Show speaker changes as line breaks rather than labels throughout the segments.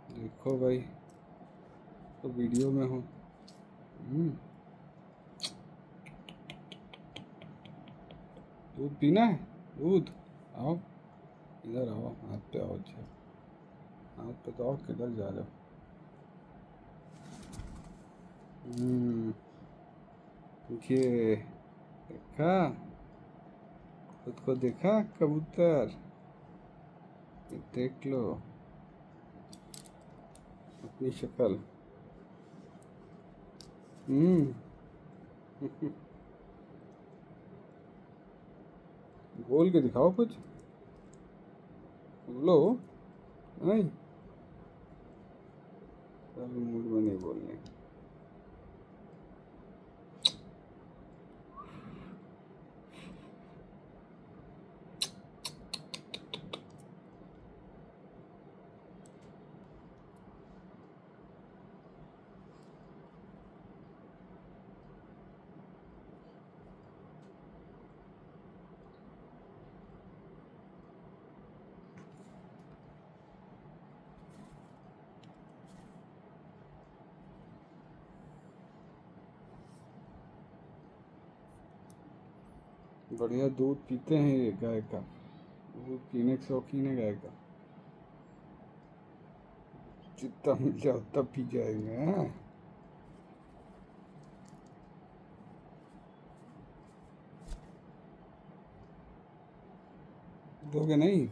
देखो भाई, तो वीडियो में हो। दूध पीना है? दूध, आओ इधर आओ, हाथ पे आओ। अच्छा हाथ पे तो आओ, किधर जा रहे हो? ये देखा, खुद को देखा कबूतर? ये देख लो अपनी शक्ल। बोल के दिखाओ कुछ, बोलो। नहीं, मूड में नहीं बोलने। बढ़िया दूध पीते हैं ये, गाय का दूध पीने के शौकीन है गाय का। जितना मिल जाए उतना पी जाएंगे। हाँ, दोगे नहीं?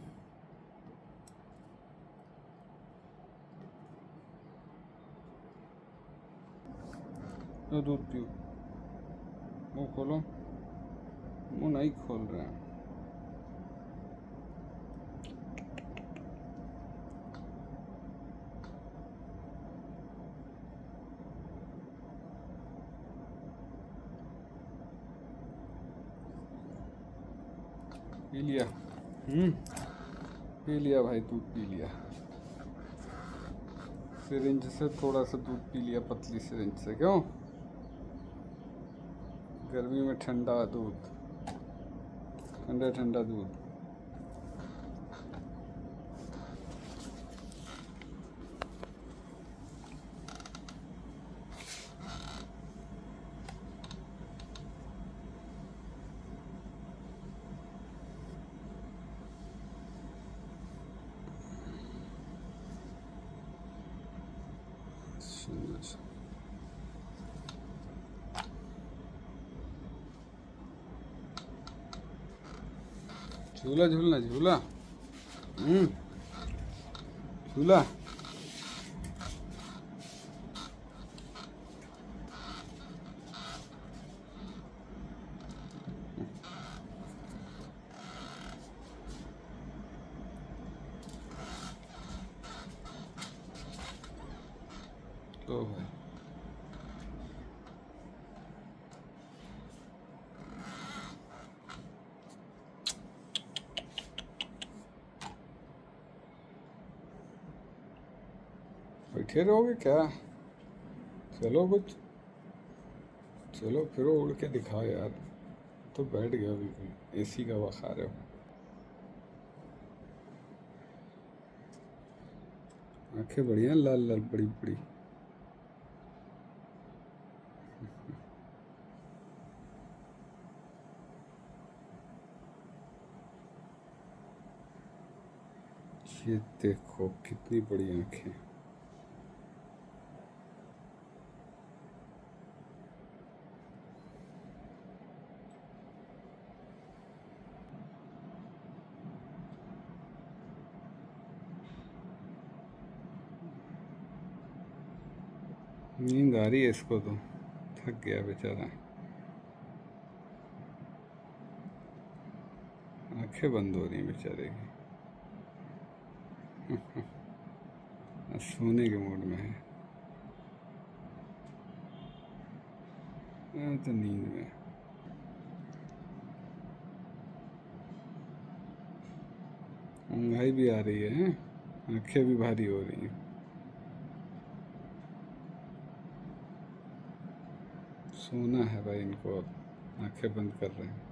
तो दूध पियो। मुँह खोलो, मुँह नहीं खोल रहे हैं। पी लिया? पी लिया भाई, दूध पी लिया। सिरिंज से थोड़ा सा दूध पी लिया, पतली सिरिंज से। क्यों? गर्मी में ठंडा दूध, ठंडा ठंडा दूध। झूला झूलना, झूला झूला। तो भाई बैठे रहोगे क्या? चलो कुछ, चलो फिरो, उड़ के दिखाओ यार। तो बैठ गया बिल्कुल, एसी का हवा खा रहे हो। आंखें बढ़िया, लाल लाल बड़ी बड़ी। ये देखो कितनी बड़ी आंखें। नींद आ रही है इसको, तो थक गया बेचारा। आंखें बंद हो रही बेचारे की। सोने के मूड में है। तो नींद में। ऊँघाई भी आ रही है, आंखें भी भारी हो रही हैं। सोना है भाई इनको, अब आंखें बंद कर रहे हैं।